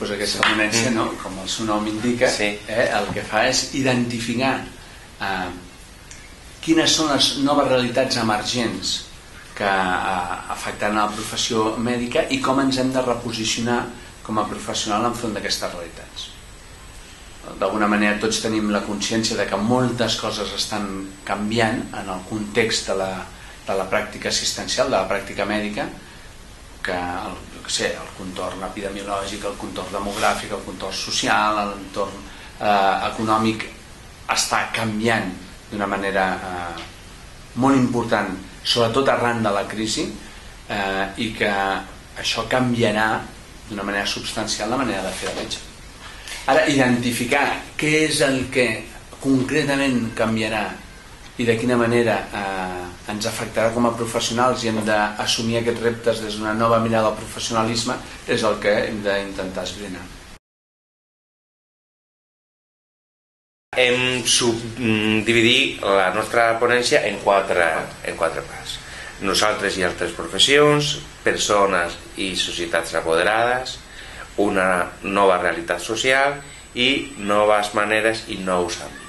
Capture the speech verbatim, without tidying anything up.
pues, aquesta ponència, no? Com el seu nom indica, sí. eh, el que fa és identificar eh, quines són les noves realitats emergents que eh, afectaran la professió mèdica i com ens hem de reposicionar com a professional enfront d'aquestes realitats. D'alguna manera tots tenim la consciència de que moltes coses estan canviant en el context de la, de la pràctica assistencial, de la pràctica mèdica, que el, que sé, el contorn epidemiològic, el contorn demogràfic, el contorn social, l'entorn eh, econòmic està canviant d'una manera eh, molt important, sobretot arran de la crisi, eh, i que això canviarà d'una manera substancial la manera de fer de metge. Ara, identificar què és el que concretament canviarà i de quina manera eh, ens afectarà com a professionals i hem d'assumir aquests reptes des d'una nova mirada al professionalisme és el que hem d'intentar esbrinar. Hem subdividit la nostra ponència en quatre, en quatre parts. Nosaltres i altres professions, persones i societats apoderades, una nova realitat social i noves maneres i nous àmbits.